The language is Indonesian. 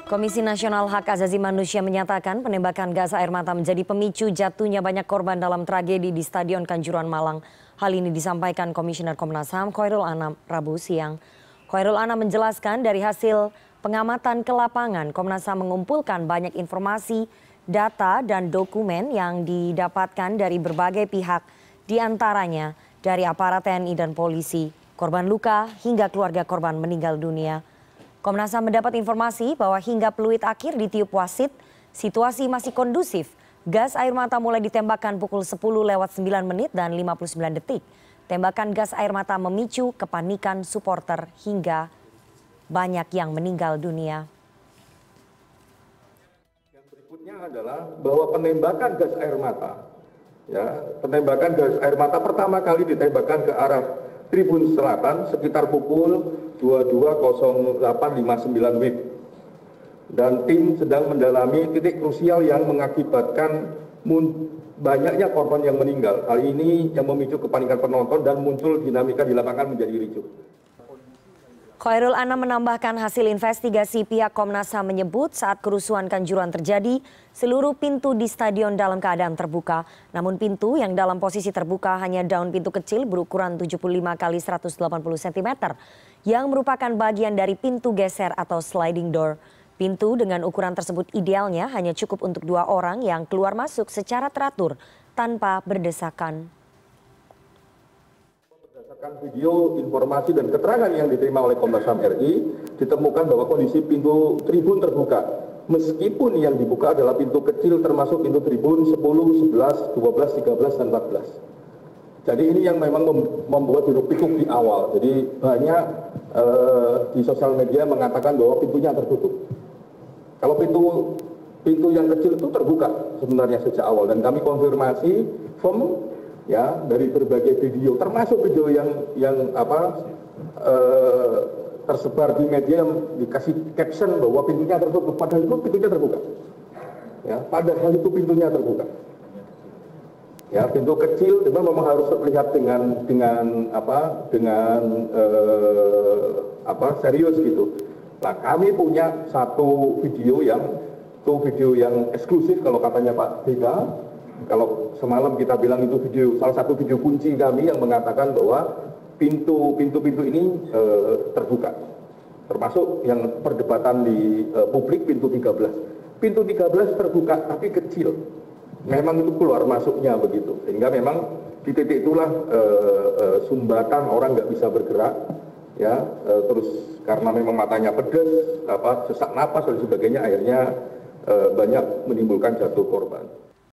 Komisi Nasional Hak Asasi Manusia menyatakan penembakan gas air mata menjadi pemicu jatuhnya banyak korban dalam tragedi di Stadion Kanjuruhan Malang. Hal ini disampaikan Komisioner Komnas HAM Khoirul Anam Rabu siang. Khoirul Anam menjelaskan dari hasil pengamatan ke lapangan, Komnas HAM mengumpulkan banyak informasi, data, dan dokumen yang didapatkan dari berbagai pihak, diantaranya dari aparat TNI dan polisi, korban luka hingga keluarga korban meninggal dunia. Komnas HAM mendapat informasi bahwa hingga peluit akhir ditiup wasit, situasi masih kondusif. Gas air mata mulai ditembakkan pukul 10:09 dan 59 detik. Tembakan gas air mata memicu kepanikan supporter hingga banyak yang meninggal dunia. Yang berikutnya adalah bahwa penembakan gas air mata, penembakan gas air mata pertama kali ditembakkan ke arah Tribun Selatan sekitar pukul 22.08.59 WIB. Dan tim sedang mendalami titik krusial yang mengakibatkan banyaknya korban yang meninggal. Hal ini yang memicu kepanikan penonton dan muncul dinamika di lapangan menjadi ricuh. Khoirul Anam menambahkan hasil investigasi pihak Komnas HAM menyebut saat kerusuhan Kanjuruhan terjadi, seluruh pintu di stadion dalam keadaan terbuka. Namun pintu yang dalam posisi terbuka hanya daun pintu kecil berukuran 75 x 180 cm yang merupakan bagian dari pintu geser atau sliding door. Pintu dengan ukuran tersebut idealnya hanya cukup untuk 2 orang yang keluar masuk secara teratur tanpa berdesakan. Berdasarkan video, informasi, dan keterangan yang diterima oleh Komnas HAM RI, ditemukan bahwa kondisi pintu tribun terbuka. Meskipun yang dibuka adalah pintu kecil termasuk pintu tribun 10, 11, 12, 13, dan 14. Jadi ini yang memang membuat hiruk-pikuk di awal. Jadi banyak di sosial media mengatakan bahwa pintunya tertutup. Kalau pintu yang kecil itu terbuka sebenarnya sejak awal, dan kami konfirmasi firm dari berbagai video, termasuk video yang tersebar di media yang dikasih caption bahwa pintunya tertutup, padahal itu pintunya terbuka. Padahal itu pintunya terbuka. Pintu kecil memang harus terlihat dengan serius gitu. Nah, kami punya satu video yang eksklusif kalau katanya Pak BK. Kalau semalam kita bilang itu salah satu video kunci kami yang mengatakan bahwa pintu ini terbuka. Termasuk yang perdebatan di publik pintu 13. Pintu 13 terbuka tapi kecil. Memang itu keluar masuknya begitu. Sehingga memang di titik itulah sumbatan orang nggak bisa bergerak. Terus karena memang matanya pedas, sesak napas dan sebagainya, akhirnya banyak menimbulkan jatuh korban.